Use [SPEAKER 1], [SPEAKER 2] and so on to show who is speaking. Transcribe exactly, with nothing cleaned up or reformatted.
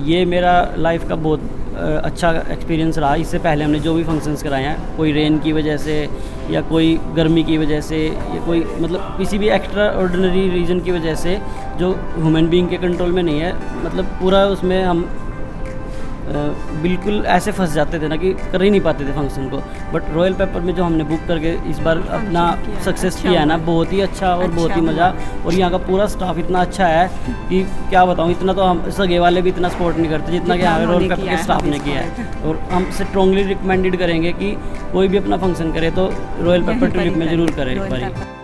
[SPEAKER 1] ये मेरा लाइफ का बहुत अच्छा एक्सपीरियंस रहा। इससे पहले हमने जो भी फंक्शंस कराए हैं, कोई रेन की वजह से या कोई गर्मी की वजह से या कोई मतलब किसी भी एक्स्ट्रा ऑर्डिनरी रीज़न की वजह से जो ह्यूमन बीइंग के कंट्रोल में नहीं है, मतलब पूरा उसमें हम बिल्कुल ऐसे फंस जाते थे ना कि कर ही नहीं पाते थे फंक्शन को। बट रॉयल पेपर में जो हमने बुक करके इस बार अपना सक्सेस किया है ना, बहुत ही अच्छा और बहुत ही मज़ा। और यहाँ का पूरा स्टाफ इतना अच्छा है कि क्या बताऊँ, इतना तो हम सगे वाले भी इतना सपोर्ट नहीं करते जितना कि यहाँ रॉयल पेपर के स्टाफ ने किया है। और हम स्ट्रॉन्गली रिकमेंडेड करेंगे कि कोई भी अपना फंक्शन करे तो रॉयल पेपर ट्यूलिप में ज़रूर करे एक बार।